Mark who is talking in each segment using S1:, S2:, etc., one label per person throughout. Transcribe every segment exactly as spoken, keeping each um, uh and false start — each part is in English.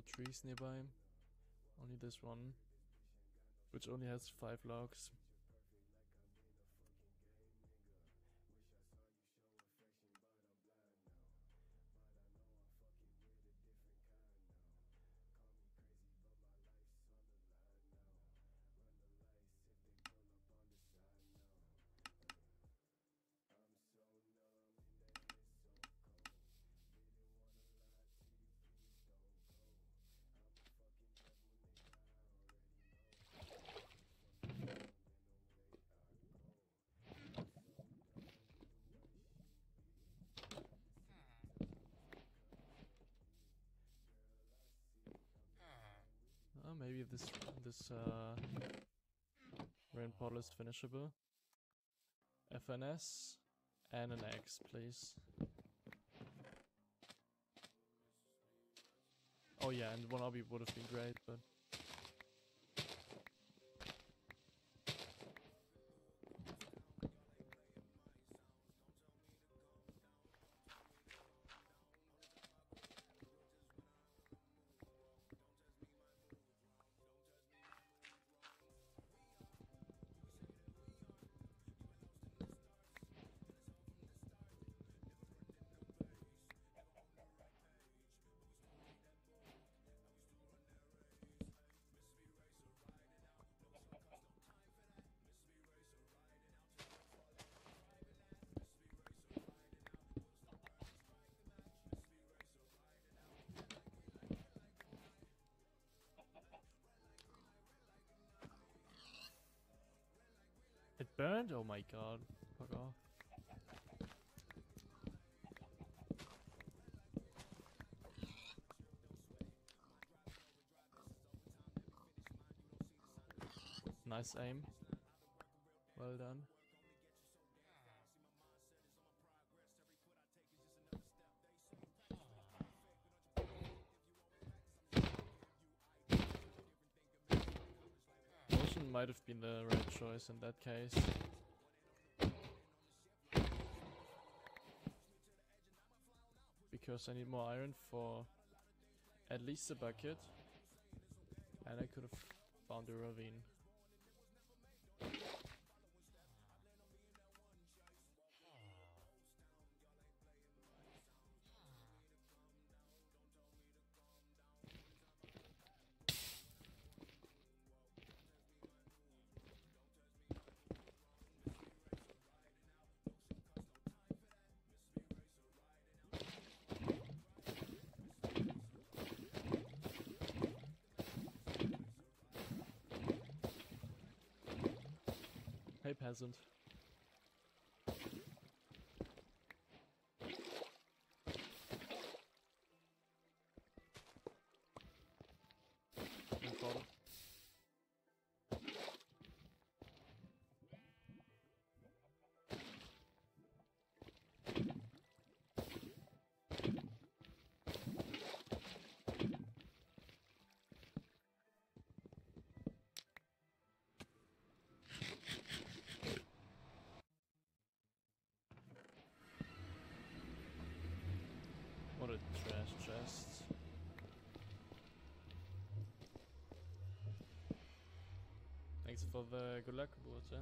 S1: trees nearby. Only this one, which only has five logs. Uh, maybe this this uh, rain portal is finishable. F N S and an X, please. Oh yeah, and one obby would have been great, but it burned? Oh my god. Fuck off. Nice aim. Well done. Motion might have been the right choice in that case. Because I need more iron for at least a bucket. And I could have found a ravine. Hey peasant. Info. What a trash chest. Thanks for the good luck, Bote.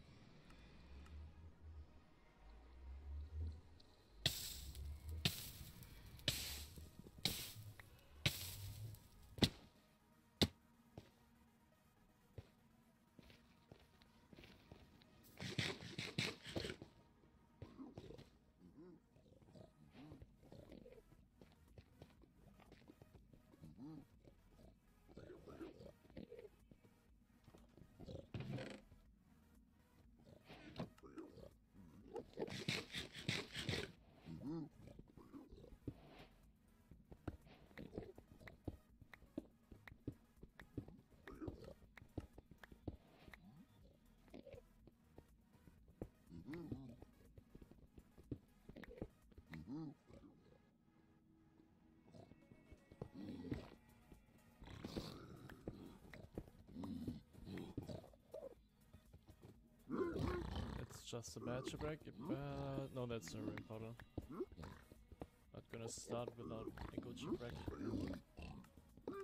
S1: It's just a bad shipwreck, but no, that's a rain portal. Not gonna start without a good shipwreck.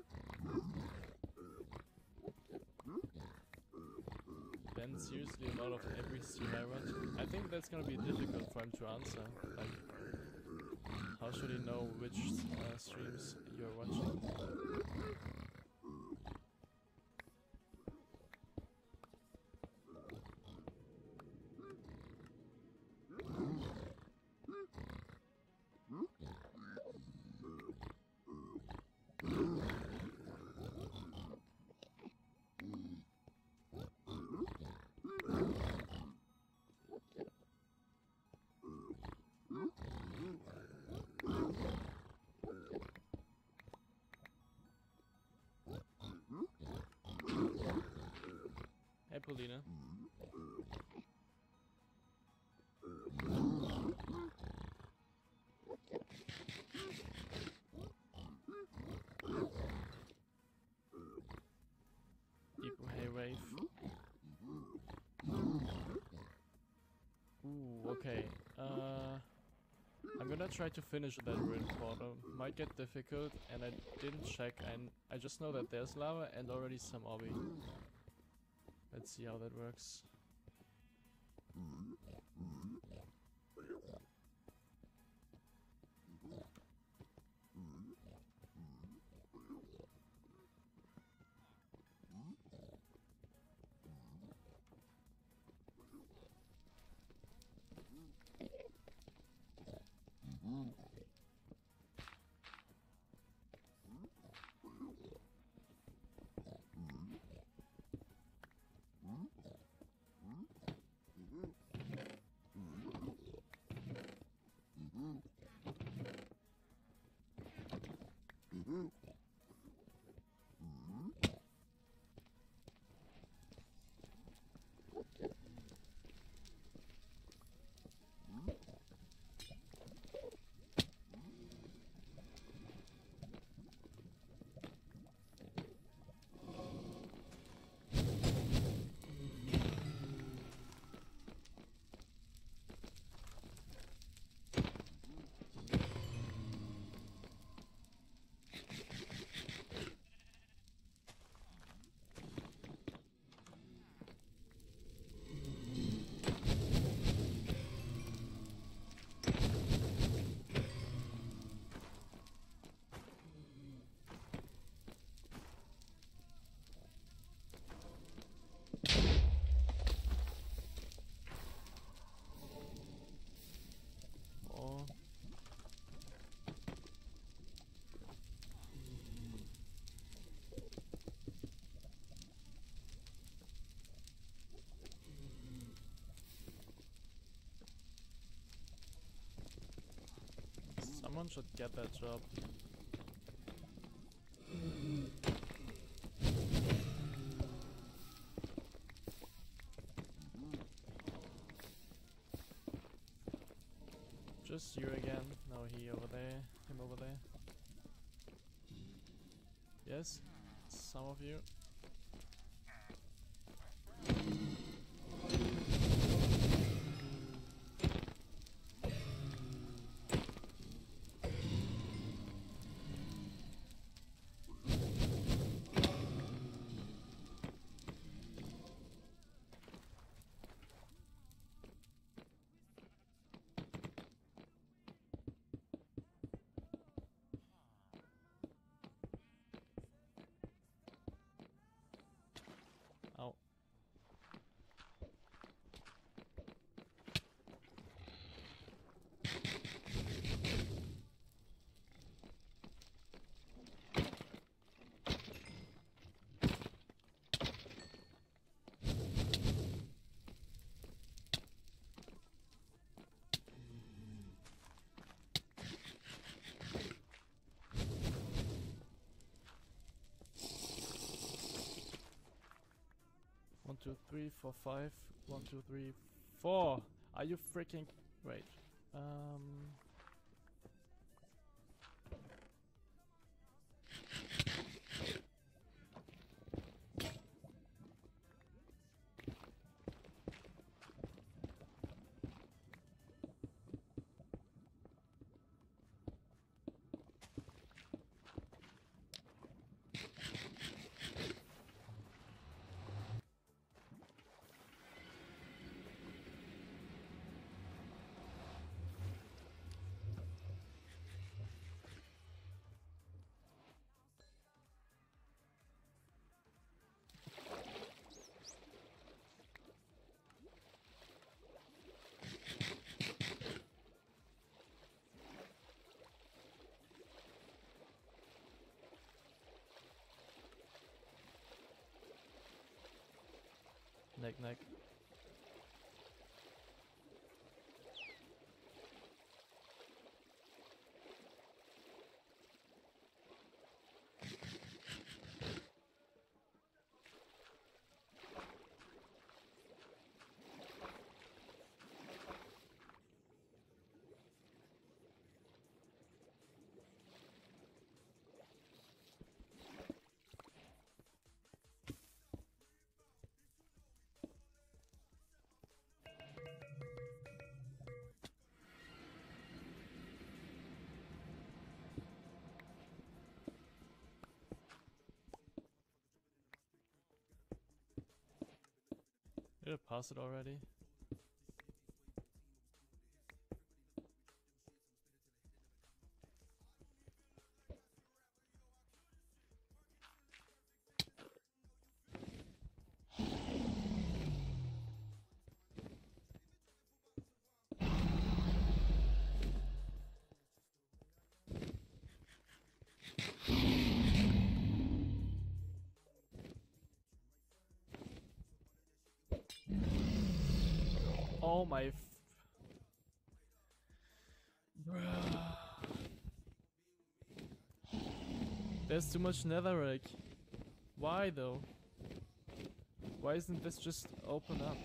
S1: seriously a lot of every stream I watch? I think that's gonna be difficult for him to answer. Like, how should he know which uh, streams you're watching? Hey, Paulina. Deep hay wave. Ooh, okay. Uh, I'm gonna try to finish that ruin portal. Might get difficult, and I didn't check, and I just know that there's lava and already some obby. Let's see how that works. Oh. Someone should get that job. Just you again. No, he over there. Him over there. Yes, some of you. Ow. One, two, three, four, five. One, two, three, four. Are you freaking... Wait. Um... picnic. Did I pass it already? Oh my f- Bruh. There's too much netherrack. Why though? Why isn't this just open up?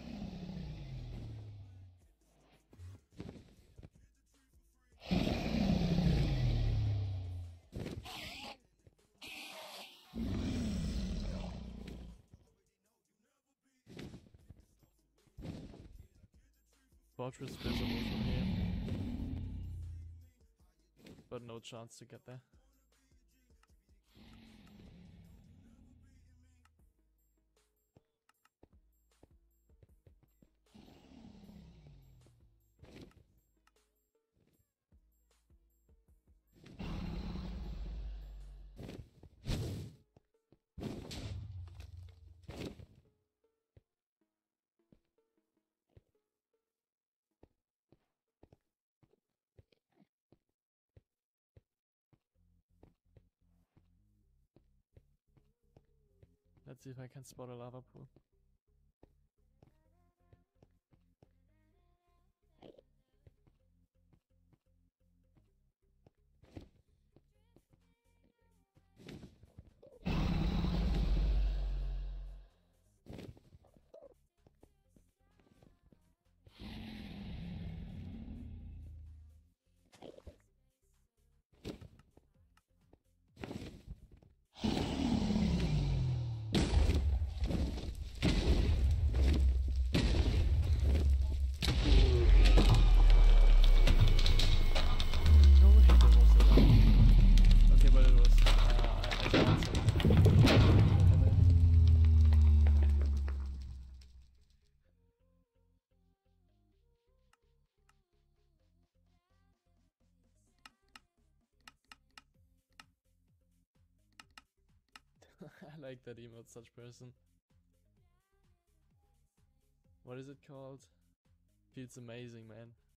S1: Fortress visible from here. But no chance to get there. Let's see if I can spot a lava pool. No way there was a lava. Okay, but it was. Uh, I, I found some. I like that emote, such person. What is it called? Feels amazing, man.